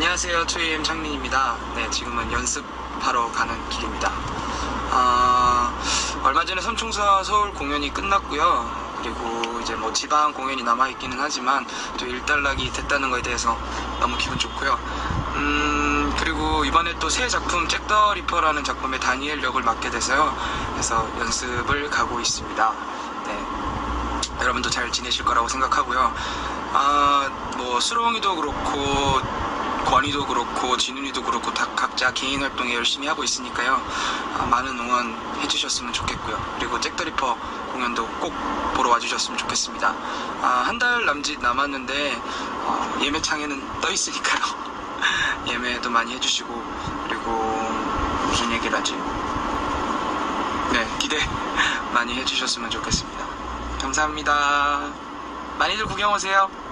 안녕하세요. 2AM 창민입니다. 네, 지금은 연습하러 가는 길입니다. 얼마 전에 섬총사 서울 공연이 끝났고요. 그리고 이제 뭐 지방 공연이 남아있기는 하지만 또 일단락이 됐다는 거에 대해서 너무 기분 좋고요. 그리고 이번에 또 새 작품 잭 더 리퍼라는 작품의 다니엘 역을 맡게 돼서요. 그래서 연습을 가고 있습니다. 네, 여러분도 잘 지내실 거라고 생각하고요. 뭐 수롱이도 그렇고 권희도 그렇고 진훈이도 그렇고 다 각자 개인 활동에 열심히 하고 있으니까요. 많은 응원 해주셨으면 좋겠고요. 그리고 잭 더 리퍼 공연도 꼭 보러 와주셨으면 좋겠습니다. 한 달 남짓 남았는데 예매창에는 떠 있으니까요. 예매도 많이 해주시고, 그리고 무슨 얘기를 하지? 네, 기대 많이 해주셨으면 좋겠습니다. 감사합니다. 많이들 구경 오세요.